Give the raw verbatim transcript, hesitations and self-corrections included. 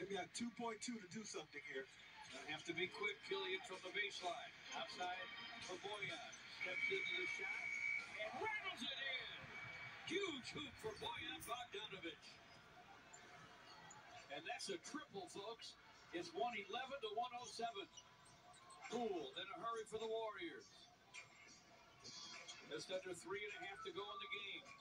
They've got two point two to do something here. Gonna have to be quick. Killian from the baseline. Outside for Boyan. Steps into the shot and rattles it in. Huge hoop for Boyan Bogdanovic. And that's a triple, folks. It's one eleven to one oh seven. Poole in a hurry for the Warriors. Just under three and a half to go in the game.